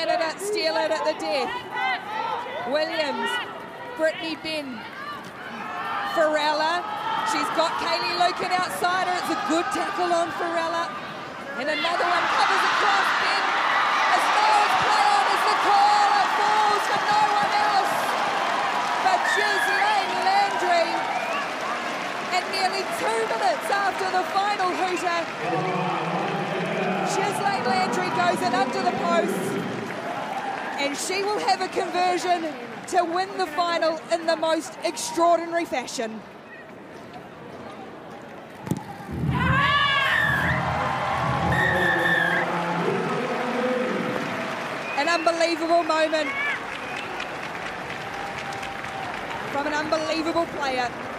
Canada steal it at the death. Williams, Brittany Ben, Farella. She's got Kaylee Lucan outside her. It's a good tackle on Farella. And another one covers across Ben. As Noel's play on is the call. It falls for no one else but Ghislaine Landry. And nearly 2 minutes after the final hooter, Ghislaine Landry goes in under the post, and she will have a conversion to win the final in the most extraordinary fashion. An unbelievable moment from an unbelievable player.